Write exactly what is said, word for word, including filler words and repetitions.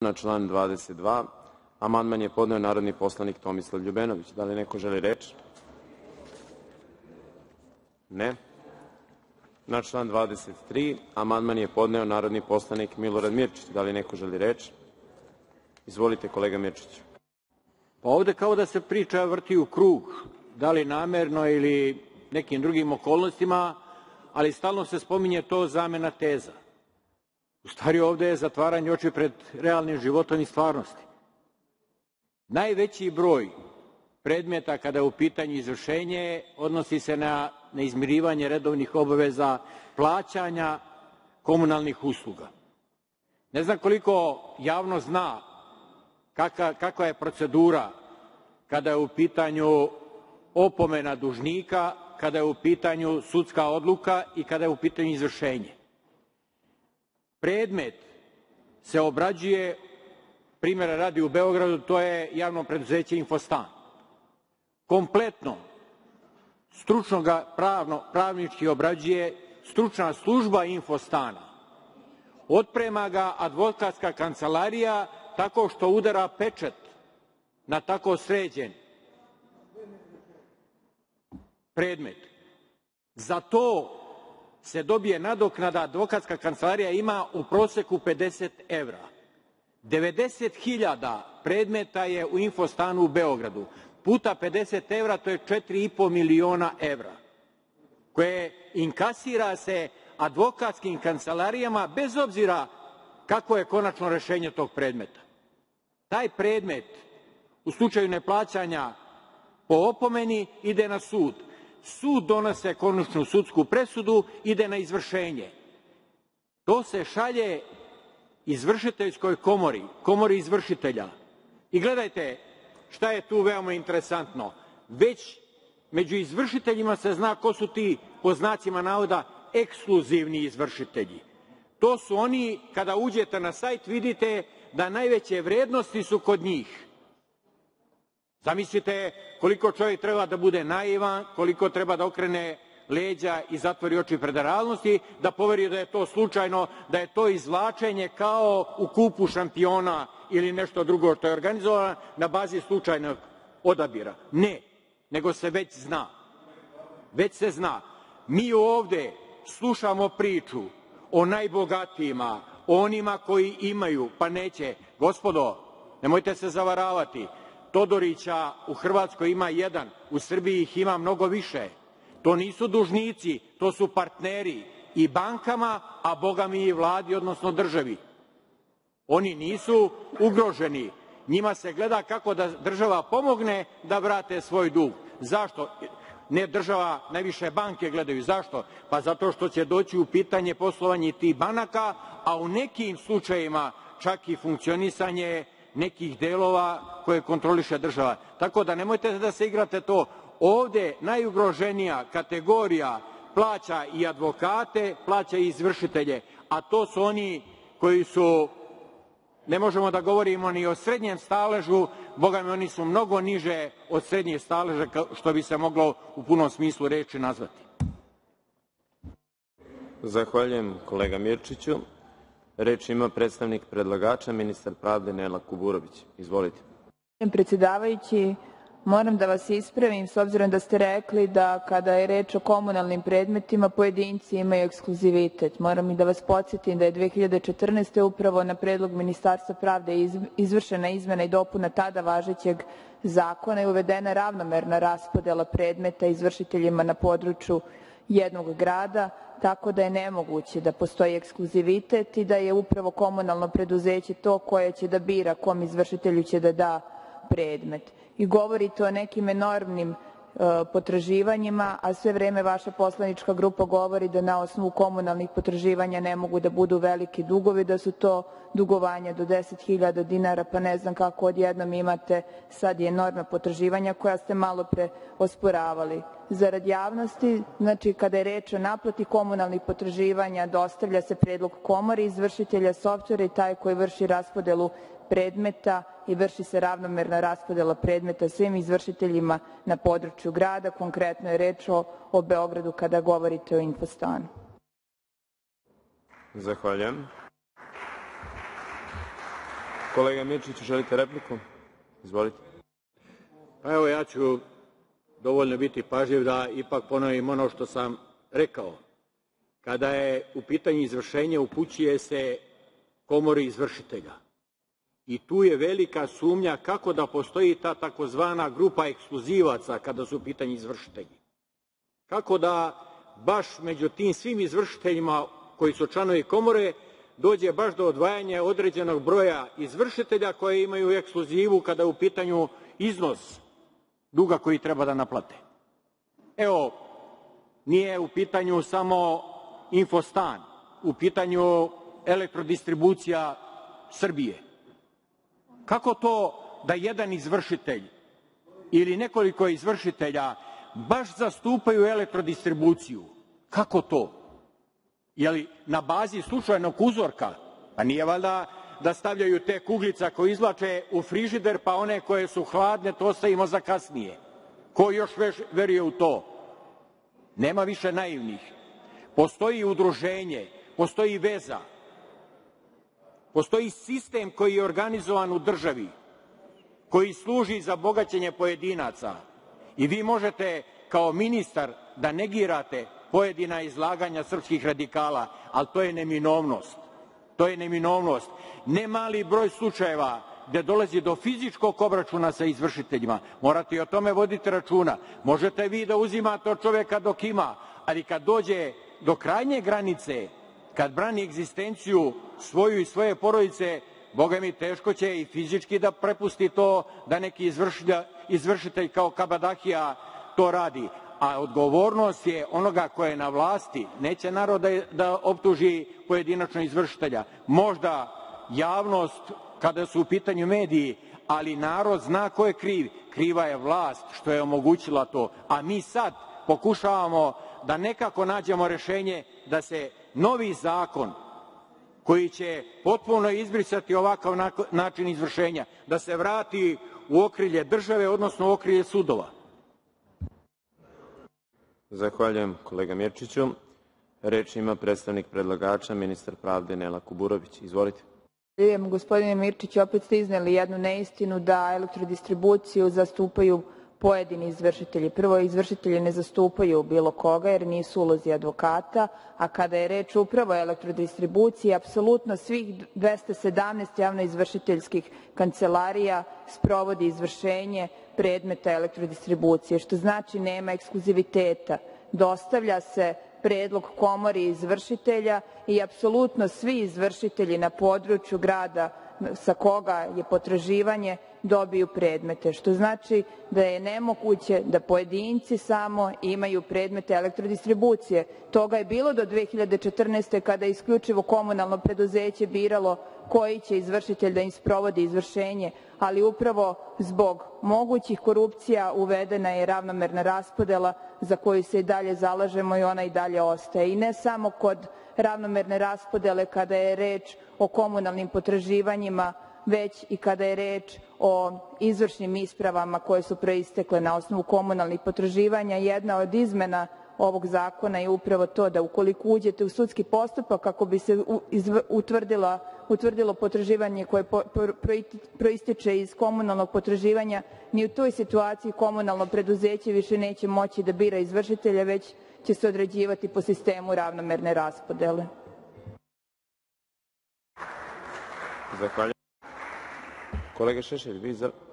Na član dvadeset dva amandman je podneo narodni poslanik Tomislav Ljubenović. Da li neko želi reč? Ne. Na član dvadeset tri amandman je podneo narodni poslanik Milorad Mirčić. Da li neko želi reč? Izvolite, kolega Mirčiću. Pa ovde kao da se priča vrti u krug, da li namerno ili nekim drugim okolnostima, ali stalno se spominje to zamena teza. U stvari ovde je zatvaranje oči pred realnim životom i stvarnosti. Najveći broj predmeta kada je u pitanju izvršenje odnosi se na neizmirivanje redovnih obaveza plaćanja komunalnih usluga. Ne znam koliko javnost zna kakva, kakva je procedura kada je u pitanju opomena dužnika, kada je u pitanju sudska odluka i kada je u pitanju izvršenje. Predmet se obrađuje, primjera radi u Beogradu, to je javno preduzeće Infostan. Kompletno, stručno ga pravno, pravnički obrađuje stručna služba Infostana. Otprema ga advokatska kancelarija tako što udara pečat na tako sređen predmet. Za to se dobije nadoknada, advokatska kancelarija ima u proseku pedeset evra. devedeset hiljada predmeta je u Infostanu u Beogradu. Puta pedeset evra, to je četiri i po miliona evra, koje inkasira se advokatskim kancelarijama bez obzira kako je konačno rešenje tog predmeta. Taj predmet u slučaju neplaćanja po opomeni ide na sud. Sud donose konačnu sudsku presudu, ide na izvršenje. To se šalje izvršiteljskoj komori, komori izvršitelja. I gledajte šta je tu veoma interesantno. Već među izvršiteljima se zna ko su ti, po znacima navoda, ekskluzivni izvršitelji. To su oni, kada uđete na sajt, vidite da najveće vrednosti su kod njih. Zamislite koliko čovjek treba da bude naivan, koliko treba da okrene leđa i zatvori oči pred realnosti, da poveri da je to slučajno, da je to izvlačenje kao u kupu šampiona ili nešto drugo što je organizovano na bazi slučajnog odabira. Ne, nego se već zna. Već se zna. Mi ovde slušamo priču o najbogatijima, o onima koji imaju, pa neće. Gospodo, nemojte se zavaravati. Todorića u Hrvatskoj ima jedan, u Srbiji ih ima mnogo više. To nisu dužnici, to su partneri i bankama, a bogami i vladi, odnosno državi. Oni nisu ugroženi. Njima se gleda kako da država pomogne da vrate svoj dug. Zašto? Ne država, najviše banke gledaju. Zašto? Pa zato što će doći u pitanje poslovanje tih banaka, a u nekim slučajevima čak i funkcionisanje nekih delova koje kontroliše država. Tako da nemojte da se igrate to. Ovde najugroženija kategorija plaća i advokate, plaća i izvršitelje, a to su oni koji su, ne možemo da govorimo ni o srednjem staležu, bogami oni su mnogo niže od srednjeg staleža, što bi se moglo u punom smislu reči nazvati. Zahvaljujem, kolega Mirčiću. Reč ima predstavnik predlagača, ministar pravde Nela Kuburović. Izvolite. Predsedavajući, moram da vas ispravim, s obzirom da ste rekli da kada je reč o komunalnim predmetima, pojedinci imaju ekskluzivitet. Moram i da vas podsjetim da je dve hiljade četrnaeste. upravo na predlog Ministarstva pravde izvršena izmena i dopuna tada važećeg zakona i uvedena ravnomerna raspodela predmeta izvršiteljima na području jednog grada, tako da je nemoguće da postoji ekskluzivitet i da je upravo komunalno preduzeće to koje će da bira kom izvršitelju će da da predmet. I govorite o nekim enormnim potraživanjima, a sve vreme vaša poslanička grupa govori da na osnovu komunalnih potraživanja ne mogu da budu veliki dugovi, da su to dugovanja do deset hiljada dinara, pa ne znam kako odjednom imate sad i enormna potraživanja koja ste malo pre osporavali. Zarad javnosti, znači kada je reč o naplati komunalnih potraživanja, dostavlja se predlog komori izvršitelja softvera i taj koji vrši raspodelu predmeta i vrši se ravnomerna raspodela predmeta svim izvršiteljima na području grada. Konkretno je reč o, o Beogradu kada govorite o Infostanu. Zahvaljujem. Kolega Mirčiću, želite repliku? Izvolite. Pa evo, ja ću dovoljno biti pažljiv da ipak ponovim ono što sam rekao. Kada je u pitanju izvršenje, upućuje se komori izvršitelja. I tu je velika sumnja kako da postoji ta takozvana grupa ekskluzivaca kada su u pitanju izvršitelji. Kako da baš među tim svim izvršiteljima koji su članovi komore dođe baš do odvajanja određenog broja izvršitelja koji imaju ekskluzivu kada je u pitanju iznos duga koji treba da naplate. Evo, nije u pitanju samo Infostan, u pitanju Elektrodistribucija Srbije. Kako to da jedan izvršitelj ili nekoliko izvršitelja baš zastupaju Elektrodistribuciju? Kako to? Je li na bazi slučajnog uzorka? Pa nije valjda da stavljaju te kuglice koje izvlače u frižider, pa one koje su hladne to ostavimo za kasnije. Ko još veruje u to? Nema više naivnih. Postoji udruženje, postoji veza, postoji sistem koji je organizovan u državi, koji služi za bogaćenje pojedinaca. I vi možete kao ministar da negirate pojedina izlaganja srpskih radikala, ali to je neminovnost. To je neminovnost. Ne mali broj slučajeva gde dolazi do fizičkog obračuna sa izvršiteljima. Morate i o tome voditi računa. Možete vi da uzimate od čoveka dok ima, ali kad dođe do krajnje granice, kad brani egzistenciju svoju i svoje porodice, Boga mi, teško će i fizički da prepusti to da neki izvršitelj kao kabadahija to radi. A odgovornost je onoga ko je na vlasti. Neće narod da optuži pojedinačno izvršitelja. Možda javnost kada su u pitanju mediji, ali narod zna ko je kriv. Kriva je vlast što je omogućila to. A mi sad pokušavamo da nekako nađemo rešenje da se novi zakon koji će potpuno izbrisati ovakav način izvršenja, da se vrati u okrilje države, odnosno u okrilje sudova. Zahvaljujem, kolega Mirčiću. Reč ima predstavnik predlagača, ministar pravde Nela Kuburović. Izvolite. Zahvaljujem, gospodine Mirčiću. Opet ste izneli jednu neistinu da Elektrodistribuciju zastupaju pojedini izvršitelji. Prvo, izvršitelji ne zastupaju bilo koga jer nisu u ulozi advokata, a kada je reč upravo o Elektrodistribuciji, apsolutno svih dvesta sedamnaest javnoizvršiteljskih kancelarija sprovodi izvršenje predmeta Elektrodistribucije, što znači nema ekskluziviteta. Dostavlja se predlog komori izvršitelja i apsolutno svi izvršitelji na području grada sa koga je potraživanje dobiju predmete, što znači da je nemoguće da pojedinci samo imaju predmete Elektrodistribucije. Toga je bilo do dve hiljade četrnaeste. kada je isključivo komunalno preduzeće biralo koji će izvršitelj da im sprovodi izvršenje, ali upravo zbog mogućih korupcija uvedena je ravnomerna raspodela za koju se i dalje zalažemo i ona i dalje ostaje. I ne samo kod ravnomerne raspodele kada je reč o komunalnim potraživanjima, već i kada je reč o izvršnim ispravama koje su proistekle na osnovu komunalnih potraživanja. Jedna od izmena ovog zakona je upravo to da ukoliko uđete u sudski postupak kako bi se utvrdilo potraživanje koje proističe iz komunalnog potraživanja, ni u toj situaciji komunalno preduzeće više neće moći da bira izvršitelja, već će se određivati po sistemu ravnomerne raspodele. Zahvaljujem. Kolega Šešelj, vi za